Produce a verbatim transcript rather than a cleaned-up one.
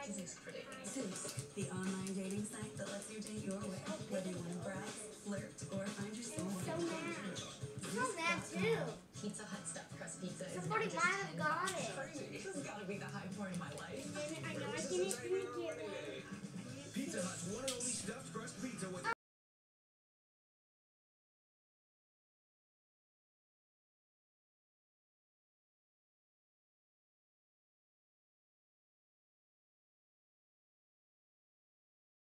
Zeus for dating. Zeus, the online dating site that lets you date your way, whether you want to browse, flirt, or find your I'm soulmate. so mad. I'm so mad too. Pizza Hut stuffed crust pizza is I'm now just forty-five, ten got bucks. it. Crazy. This has got to be the high point of my life. I know I didn't